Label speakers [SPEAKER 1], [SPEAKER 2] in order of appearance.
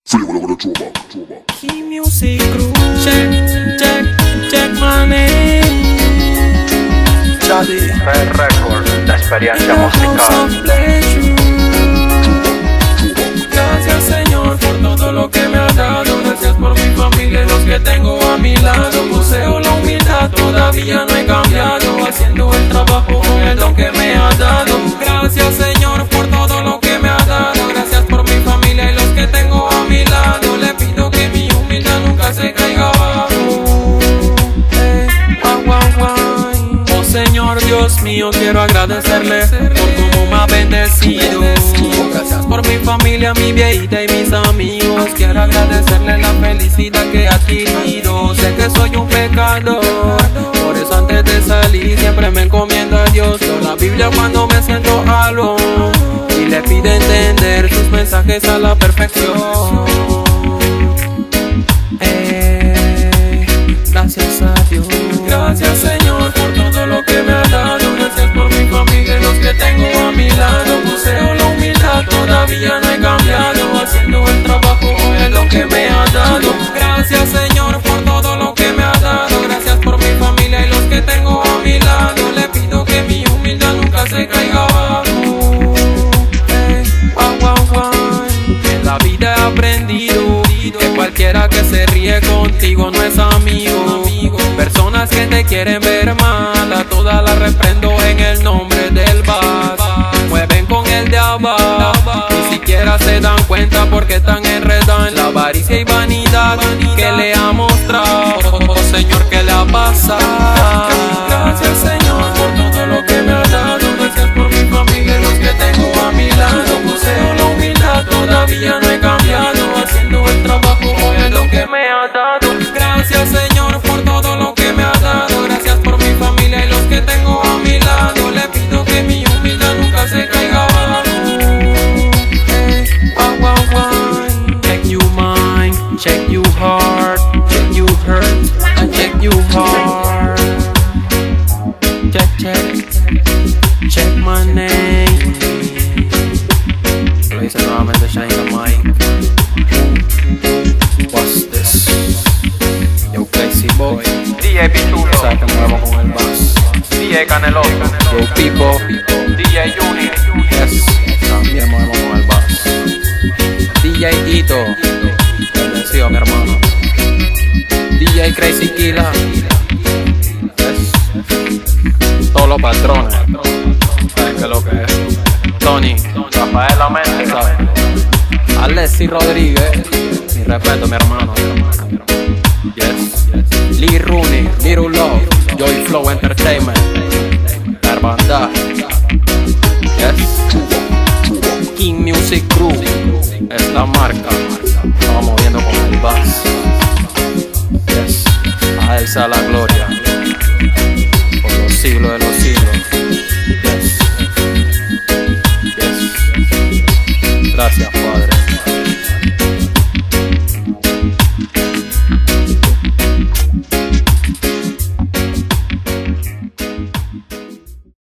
[SPEAKER 1] Key Music Crew. Check my name.
[SPEAKER 2] Daddy
[SPEAKER 3] Red Record, la experiencia musical.
[SPEAKER 1] Gracias Señor por todo lo que me has dado. Gracias por mi familia y los que tengo a mi lado. Poseo la humildad, todavía no he cambiado, haciendo el trabajo con el don que me has dado. Gracias Señor por todo lo que me has dado. Gracias por mi familia y los que tengo a mi lado. Le pido que mi humildad nunca se caiga abajo. Oh Señor Dios mío, quiero agradecerle por cómo me ha bendecido. Gracias por mi familia, mi viejita y mis amigos. Quiero agradecerle la felicidad que he adquirido. Sé que soy un pecador, por eso antes de salir siempre me encomiendo a Dios. Leo la Biblia cuando me siento alone y le pido entender sus mensajes a la perfección. Gracias a Dios. Gracias Señor por todo lo que me has dado. Gracias por mi familia y los que tengo a mi lado. Poseo la humildad, todavía no he cambiado, haciendo el trabajo con el don que me has dado. Gracias Señor por todo lo que me has dado. Gracias por mi familia y los que tengo a mi lado. Le pido que mi humildad nunca se caiga abajo. En la vida he aprendido que cualquiera que se ríe contigo no es amigo. Personas que te quieren ver mal, a todas las reprendo en el nombre del Bas. Mueven con el de abajo, ni siquiera se dan cuenta porque están enredados en la avaricia y vanidad que le ha mostrado. Oh Señor, ¿qué le ha pasado? Gracias Señor por todo lo que me has dado. Gracias por mi familia y los que tengo a mi lado. Poseo la humildad, todavía no he cambiado, haciendo el trabajo con el don que me has dado. Gracias Señor por todo lo que me has dado. Gracias por mi familia y los que tengo a mi lado. Le pido que mi humildad nunca se caiga abajo. Check you mind, check you heart, check you hurt, and check you hard. Check my name. Lo hice nuevamente, Shine the mic. What's this? Yo Crazy Boy,
[SPEAKER 3] DJ Pichulo,
[SPEAKER 1] sabes que me muevo con el Bas.
[SPEAKER 3] DJ Caneloso,
[SPEAKER 1] Yo Pipo,
[SPEAKER 3] DJ Juni,
[SPEAKER 1] yes, también me muevo con el Bas. DJ Ito, bendecido mi hermano. DJ Crazy Killa, yes. Todos los patrones, ¿sabes qué es lo que es? Tony,
[SPEAKER 3] Rafael Lamente,
[SPEAKER 1] ¿sabes? Alexi Rodríguez, mi respeto mi hermano. Yes. Lee Rooney, Little Love, Joy Flow Entertainment, la hermandad. Yes. Key Music Crew es la marca. Estamos moviendo con el Bas. Yes. A él sea la gloria por los siglos de